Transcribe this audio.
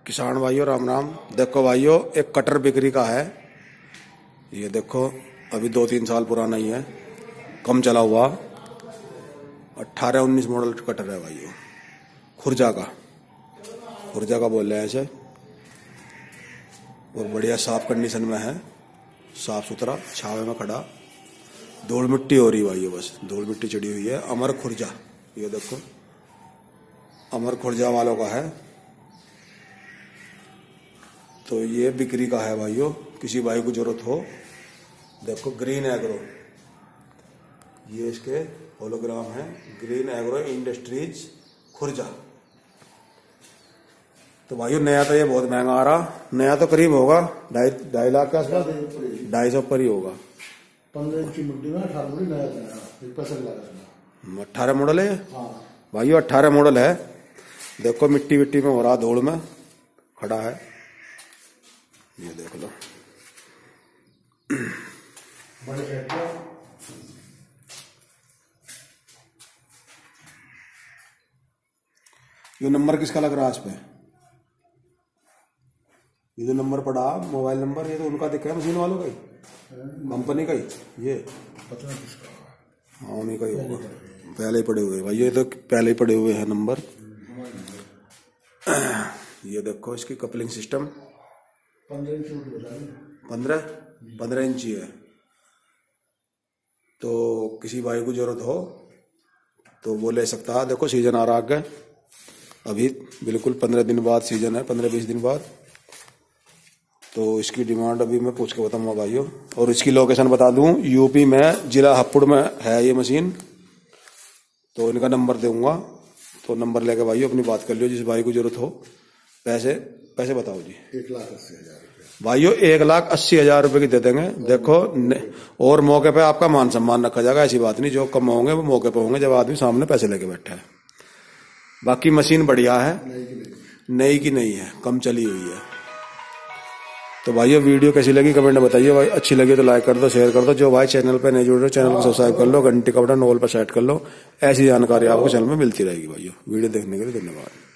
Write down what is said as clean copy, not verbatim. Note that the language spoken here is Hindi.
किसान भाइयों राम राम। देखो भाइयों, एक कटर बिक्री का है। ये देखो, अभी 2-3 साल पुराना ही है, कम चला हुआ। 18-19 मॉडल कटर है भाइयों, खुर्जा का बोल रहे हैं इसे। और बढ़िया साफ कंडीशन में है, साफ सुथरा, छावे में खड़ा। धूल मिट्टी हो रही भाइयों, बस धूल मिट्टी चढ़ी हुई है। अमर खुर्जा, ये देखो अमर खुर्जा वालों का है। तो ये बिक्री का है भाइयों, किसी भाई को जरूरत हो। देखो ग्रीन एग्रो, ये इसके होलोग्राम है। Green agro industries Khurja. तो भाइयों नया तो ये बहुत महंगा आ रहा। नया तो करीब होगा 2.5 लाख के आसपास, 250 पर ही होगा। 15 इंच की मुट्ठी में 18 मॉडल नया 18 मॉडल है भाइयों, 18 मॉडल है। देखो मिट्टी विट्टी में हो रहा, धूल में खड़ा है। ये देख लो, ये नंबर किसका लग रहा है इस पे? ये जो नंबर पड़ा मोबाइल नंबर, ये तो उनका दिखा है, मशीन वालों का ही, कंपनी का ही। ये पता नहीं किसका, हाँ उन्हीं का ही होगा। पहले ही पड़े हुए भाई, ये तो पहले ही पड़े हुए हैं नंबर। ये देखो इसकी कपलिंग सिस्टम 15 इंची है। तो किसी भाई को जरूरत हो तो वो ले सकता है। देखो सीजन आ रहा आगे, अभी बिल्कुल 15 दिन बाद सीजन है, 15-20 दिन बाद। तो इसकी डिमांड अभी मैं पूछ के बताऊंगा भाइयों। और इसकी लोकेशन बता दूं, यूपी में जिला हापुड़ में है ये मशीन। तो इनका नंबर दूंगा, तो नंबर लेके भाइयों अपनी बात कर लियो, जिस भाई को जरूरत हो। पैसे बताओ जी। 1,80,000 भाइयों 1,80,000 रुपए की दे देंगे। देखो और मौके पे आपका मान सम्मान रखा जाएगा, ऐसी बात नहीं। जो कम होंगे वो मौके पे होंगे, जब आदमी सामने पैसे लेके बैठा है। बाकी मशीन बढ़िया है, नई की नहीं है, कम चली हुई है। तो भाइयों वीडियो कैसी लगी कमेंट में बताइए भाई। अच्छी लगी तो लाइक कर दो, शेयर कर दो। जो भाई चैनल पे नहीं जुड़ रहे, चैनल को सब्सक्राइब कर लो, घंटी का बटन ऑल पर सेट कर लो। ऐसी जानकारी आपको चैनल में मिलती रहेगी भाइयों। वीडियो देखने के लिए धन्यवाद।